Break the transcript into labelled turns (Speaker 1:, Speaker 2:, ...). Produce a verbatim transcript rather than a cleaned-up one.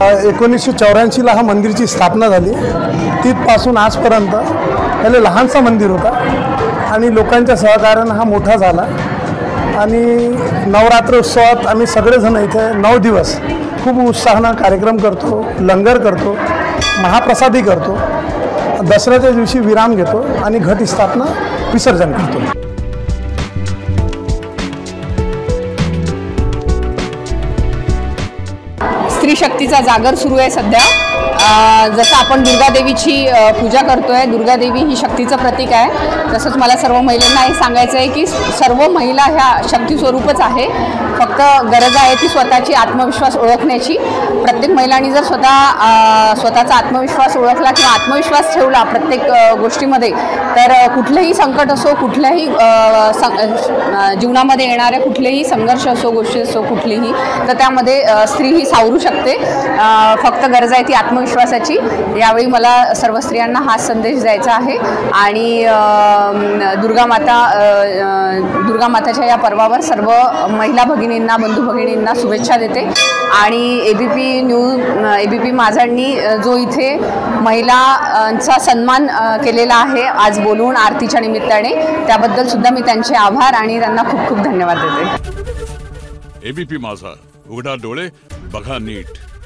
Speaker 1: एकोणीसशे चौऱ्याऐंशीला हा मंदिरची स्थापना झाली। तिथपासून आजपर्यंत पहिले लहानसा मंदिर होता आणि लोकांच्या सहकार्याने हा मोठा झाला आणि नवरात्र उत्सवात आम्ही सगळेजण इथे नऊ दिवस खूप उत्साहाने कार्यक्रम करतो, लंगर करतो, महाप्रसादी करतो, दसऱ्याच्या दिवशी विराम घेतो आणि घट स्थापना विसर्जन करतो।
Speaker 2: स्त्री शक्तीचा जागर सुरू आहे सध्या। जसं आपण दुर्गा देवीची पूजा करतोय, दुर्गा देवी ही शक्तीचं प्रतीक आहे, तसंच मला सर्व महिलांना हे सांगायचं आहे की सर्व महिला ह्या शक्ती स्वरूपच आहे। फक्त गरज आहे ती स्वतःची आत्मविश्वास ओळखण्याची। प्रत्येक महिलांनी जर स्वतः स्वतःचा आत्मविश्वास ओळखला किंवा आत्मविश्वास ठेवला प्रत्येक गोष्टीमध्ये, तर कुठलेही संकट असो, कुठल्याही जीवनामध्ये येणारे कुठलेही संघर्ष असो, गोष्टी असो कुठलीही, तर त्यामध्ये स्त्री ही सावरू शकते। फक्त गरज आहे ती आत्मविश्वासाची। यावेळी मला सर्व स्त्रियांना हा संदेश द्यायचा आहे आणि दुर्गा माता दुर्गा माताच्या या पर्वावर सर्व महिला भगिनींना, बंधू भगिनींना शुभेच्छा देते। आणि एबीपी न्यूज एबीपी माझांनी जो इथे महिलांचा सन्मान केलेला आहे आज बोलून आरतीच्या निमित्ताने, त्याबद्दल सुद्धा मी त्यांचे आभार आणि त्यांना खूप खूप धन्यवाद देते।
Speaker 3: एबीपी माझा, उघडा डोळे बघा नीट।